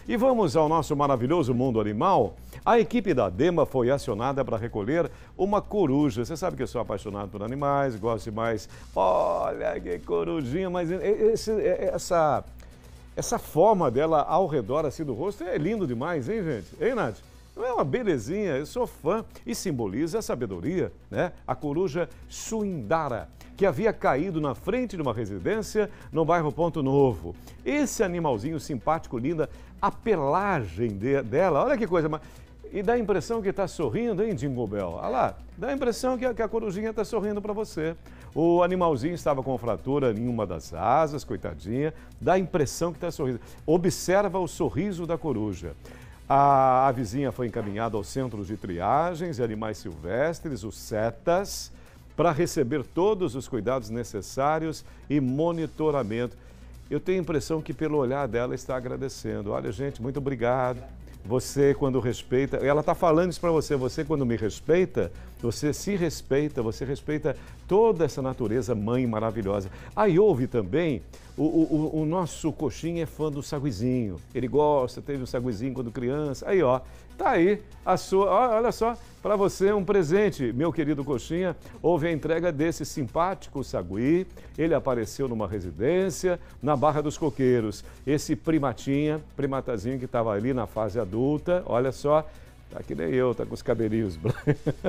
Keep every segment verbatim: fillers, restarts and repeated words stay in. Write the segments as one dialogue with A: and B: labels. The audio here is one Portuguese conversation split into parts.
A: E vamos ao nosso maravilhoso mundo animal. A equipe da DEMA foi acionada para recolher uma coruja. Você sabe que eu sou apaixonado por animais, gosto demais. Olha que corujinha, mas esse, essa, essa forma dela ao redor assim do rosto é lindo demais, hein, gente? Hein, Nath? Não é uma belezinha, eu sou fã e simboliza a sabedoria, né? A coruja Suindara, que havia caído na frente de uma residência no bairro Ponto Novo. Esse animalzinho simpático, linda, a pelagem de, dela, olha que coisa, e dá a impressão que está sorrindo, hein, Jingle Bell? Olha lá, dá a impressão que a, que a corujinha está sorrindo para você. O animalzinho estava com fratura em uma das asas, coitadinha, dá a impressão que está sorrindo. Observa o sorriso da coruja. A, a vizinha foi encaminhada ao Centro de Triagens de Animais Silvestres, o CETAS, para receber todos os cuidados necessários e monitoramento. Eu tenho a impressão que pelo olhar dela está agradecendo. Olha, gente, muito obrigado. Você, quando respeita, ela está falando isso para você, você quando me respeita, você se respeita, você respeita toda essa natureza mãe maravilhosa. Aí houve também, o, o, o nosso coxinha é fã do saguizinho, ele gosta, teve um saguizinho quando criança, aí ó, tá aí, a sua, olha só, para você um presente, meu querido coxinha, houve a entrega desse simpático sagui, ele apareceu numa residência na Barra dos Coqueiros, esse primatinha, primatazinho que estava ali na fase adulta, olha só, tá que nem eu, tá com os cabelinhos brancos,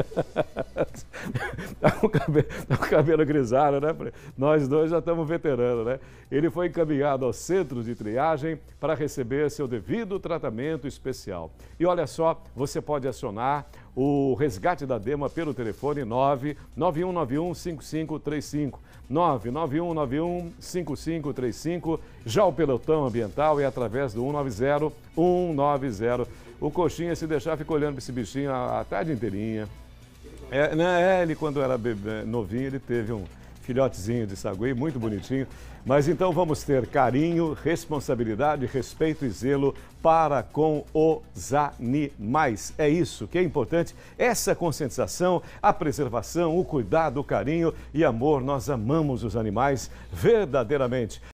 A: tá com o cabelo, tá com o cabelo grisalho, né? Nós dois já estamos veteranos, né? Ele foi encaminhado ao centro de triagem para receber seu devido tratamento especial. E olha só, você pode acionar o resgate da DEMA pelo telefone nove nove um nove um cinco cinco três cinco, nove nove um nove um cinco cinco três cinco, já o pelotão ambiental é através do um nove zero um nove zero. O coxinha, se deixar, fica olhando para esse bichinho a, a tarde inteirinha. É, né, ele, quando era bebê, novinho, ele teve um filhotezinho de sagui, muito bonitinho. Mas então vamos ter carinho, responsabilidade, respeito e zelo para com os animais. É isso que é importante, essa conscientização, a preservação, o cuidado, o carinho e amor. Nós amamos os animais verdadeiramente.